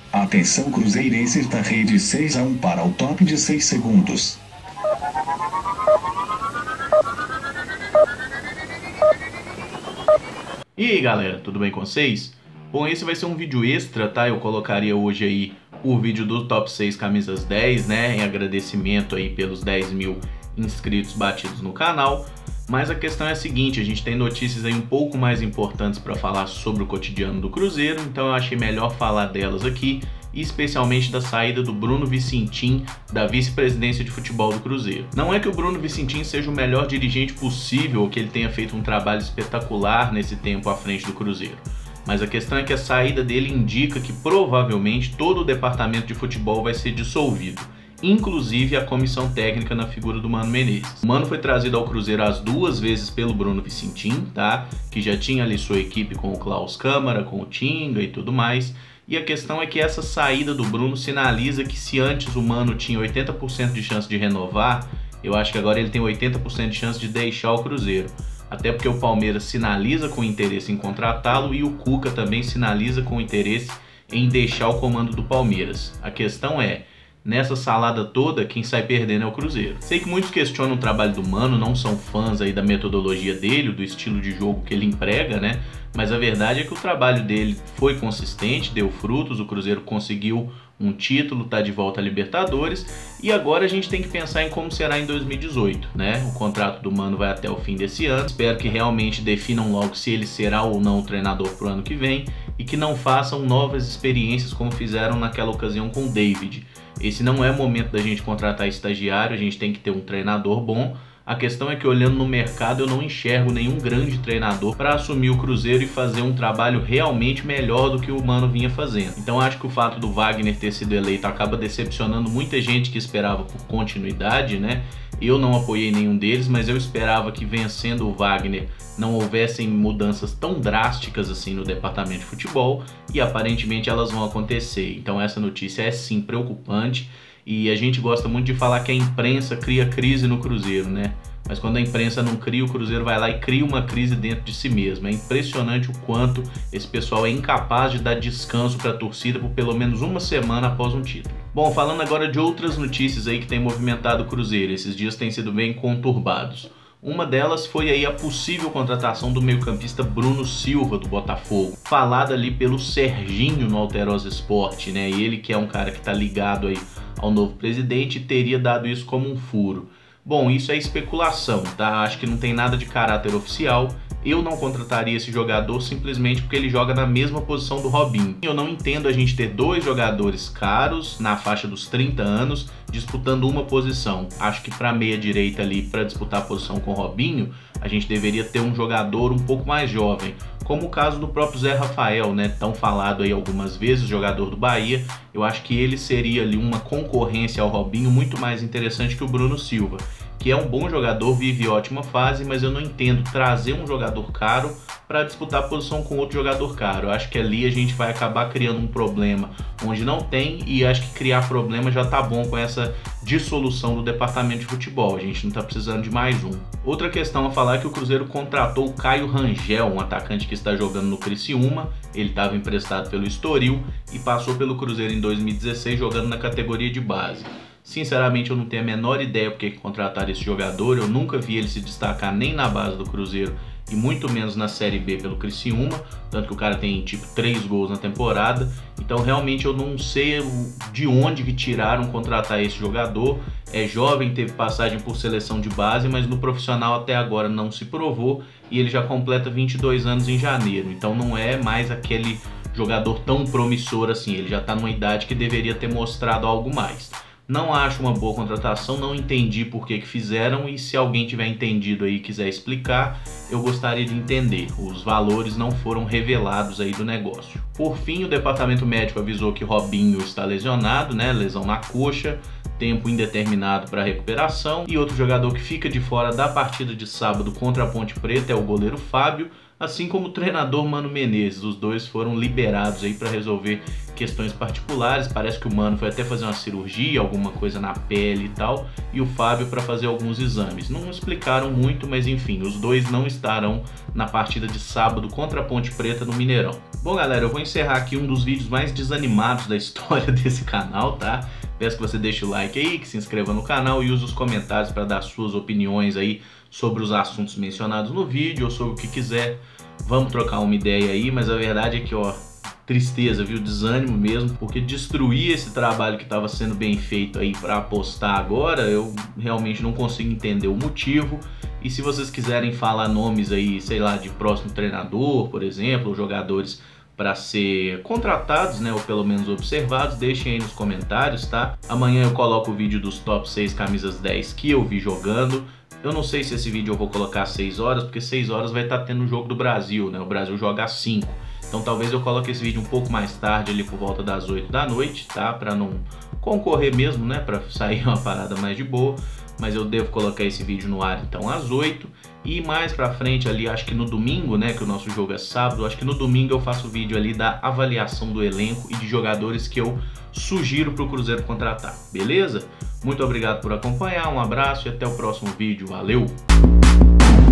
Atenção cruzeirenses da rede 6-1 para o top de 6 segundos. E aí galera, tudo bem com vocês? Bom, esse vai ser um vídeo extra, tá? Eu colocaria hoje aí o vídeo do top 6 camisas 10, né? Em agradecimento aí pelos 10 mil inscritos batidos no canal. Mas a questão é a seguinte, a gente tem notícias aí um pouco mais importantes para falar sobre o cotidiano do Cruzeiro, então eu achei melhor falar delas aqui, especialmente da saída do Bruno Vicentim da vice-presidência de futebol do Cruzeiro. Não é que o Bruno Vicentim seja o melhor dirigente possível ou que ele tenha feito um trabalho espetacular nesse tempo à frente do Cruzeiro, mas a questão é que a saída dele indica que provavelmente todo o departamento de futebol vai ser dissolvido, inclusive a comissão técnica na figura do Mano Menezes. O Mano foi trazido ao Cruzeiro as 2 vezes pelo Bruno Vicentim, tá? Que já tinha ali sua equipe com o Klaus Câmara, com o Tinga e tudo mais. E a questão é que essa saída do Bruno sinaliza que se antes o Mano tinha 80% de chance de renovar, eu acho que agora ele tem 80% de chance de deixar o Cruzeiro. Até porque o Palmeiras sinaliza com interesse em contratá-lo e o Cuca também sinaliza com interesse em deixar o comando do Palmeiras. A questão é, nessa salada toda, quem sai perdendo é o Cruzeiro. Sei que muitos questionam o trabalho do Mano, não são fãs aí da metodologia dele, do estilo de jogo que ele emprega, né? Mas a verdade é que o trabalho dele foi consistente, deu frutos, o Cruzeiro conseguiu um título, tá de volta à Libertadores e agora a gente tem que pensar em como será em 2018, né? O contrato do Mano vai até o fim desse ano, espero que realmente definam logo se ele será ou não o treinador pro ano que vem e que não façam novas experiências como fizeram naquela ocasião com o David. Esse não é o momento da gente contratar estagiário, a gente tem que ter um treinador bom. A questão é que olhando no mercado eu não enxergo nenhum grande treinador para assumir o Cruzeiro e fazer um trabalho realmente melhor do que o Mano vinha fazendo. Então acho que o fato do Wagner ter sido eleito acaba decepcionando muita gente que esperava por continuidade, né? Eu não apoiei nenhum deles, mas eu esperava que vencendo o Wagner não houvessem mudanças tão drásticas assim no departamento de futebol e aparentemente elas vão acontecer. Então essa notícia é sim preocupante. E a gente gosta muito de falar que a imprensa cria crise no Cruzeiro, né? Mas quando a imprensa não cria, o Cruzeiro vai lá e cria uma crise dentro de si mesmo. É impressionante o quanto esse pessoal é incapaz de dar descanso para a torcida por pelo menos uma semana após um título. Bom, falando agora de outras notícias aí que tem movimentado o Cruzeiro, esses dias têm sido bem conturbados. Uma delas foi aí a possível contratação do meio-campista Bruno Silva, do Botafogo, falada ali pelo Serginho no Alterosa Esporte, né? Ele que é um cara que tá ligado aí ao novo presidente teria dado isso como um furo. Bom, isso é especulação, tá? Acho que não tem nada de caráter oficial. Eu não contrataria esse jogador simplesmente porque ele joga na mesma posição do Robinho. Eu não entendo a gente ter 2 jogadores caros na faixa dos 30 anos disputando uma posição. Acho que para meia direita ali, para disputar a posição com o Robinho, a gente deveria ter um jogador um pouco mais jovem, como o caso do próprio Zé Rafael, né? Tão falado aí algumas vezes, jogador do Bahia. Eu acho que ele seria ali uma concorrência ao Robinho muito mais interessante que o Bruno Silva, que é um bom jogador, vive ótima fase, mas eu não entendo trazer um jogador caro para disputar a posição com outro jogador caro. Eu acho que ali a gente vai acabar criando um problema onde não tem, e acho que criar problema já tá bom com essa dissolução do departamento de futebol. A gente não tá precisando de mais um. Outra questão a falar é que o Cruzeiro contratou o Caio Rangel, um atacante que está jogando no Criciúma. Ele estava emprestado pelo Estoril e passou pelo Cruzeiro em 2016 jogando na categoria de base. Sinceramente eu não tenho a menor ideia porque contratar esse jogador, eu nunca vi ele se destacar nem na base do Cruzeiro e muito menos na Série B pelo Criciúma, tanto que o cara tem tipo 3 gols na temporada, então realmente eu não sei de onde que tiraram contratar esse jogador. É jovem, teve passagem por seleção de base, mas no profissional até agora não se provou e ele já completa 22 anos em janeiro, então não é mais aquele jogador tão promissor assim, ele já está numa idade que deveria ter mostrado algo mais. Não acho uma boa contratação, não entendi por que fizeram e se alguém tiver entendido aí e quiser explicar, eu gostaria de entender. Os valores não foram revelados aí do negócio. Por fim, o departamento médico avisou que Robinho está lesionado, né? Lesão na coxa, tempo indeterminado para recuperação. E outro jogador que fica de fora da partida de sábado contra a Ponte Preta é o goleiro Fábio, assim como o treinador Mano Menezes. Os dois foram liberados aí para resolver questões particulares. Parece que o Mano foi até fazer uma cirurgia, alguma coisa na pele e tal, e o Fábio para fazer alguns exames. Não explicaram muito, mas enfim, os dois não estarão na partida de sábado contra a Ponte Preta no Mineirão. Bom, galera, eu vou encerrar aqui um dos vídeos mais desanimados da história desse canal, tá? Peço que você deixe o like aí, que se inscreva no canal e use os comentários para dar suas opiniões aí sobre os assuntos mencionados no vídeo ou sobre o que quiser. Vamos trocar uma ideia aí, mas a verdade é que, ó, tristeza, viu? Desânimo mesmo, porque destruir esse trabalho que estava sendo bem feito aí para apostar agora, eu realmente não consigo entender o motivo. E se vocês quiserem falar nomes aí, sei lá, de próximo treinador, por exemplo, ou jogadores para ser contratados, né, ou pelo menos observados, deixem aí nos comentários, tá? Amanhã eu coloco o vídeo dos top 6 camisas 10 que eu vi jogando. Eu não sei se esse vídeo eu vou colocar às 6 horas, porque 6 horas vai estar tendo o jogo do Brasil, né? O Brasil joga às 5. Então talvez eu coloque esse vídeo um pouco mais tarde, ali por volta das 8 da noite, tá? Para não concorrer mesmo, né? Para sair uma parada mais de boa. Mas eu devo colocar esse vídeo no ar então às 8. E mais pra frente ali, acho que no domingo, né? Que o nosso jogo é sábado. Acho que no domingo eu faço o vídeo ali da avaliação do elenco e de jogadores que eu sugiro pro Cruzeiro contratar. Beleza? Muito obrigado por acompanhar, um abraço e até o próximo vídeo. Valeu!